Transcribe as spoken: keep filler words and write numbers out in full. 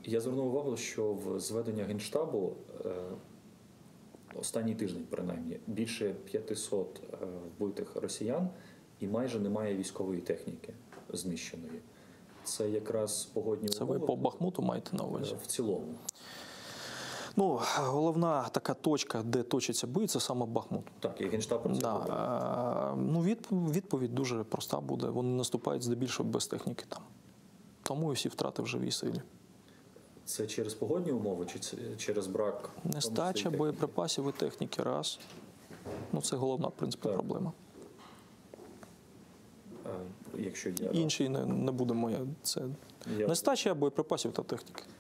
Я звернув увагу, що в зведення Генштабу е, останній тиждень, принаймні, більше п'ятисот е, вбитих росіян і майже немає військової техніки знищеної. Це якраз погодні Це умови. ви по Бахмуту маєте на увазі? В цілому. Ну, головна така точка, де точаться бої, це саме Бахмут. Так, і Генштаб про це говорив. Да. Ну, відповідь дуже проста буде. Вони наступають здебільшого без техніки там. Тому і всі втрати в живій силі. Це через погодні умови чи це через брак? Нестача боєприпасів і техніки, раз. Ну, це головна, в принципі, Так. проблема. А, якщо є, Інші не, не будемо. Це Я... нестача боєприпасів та техніки.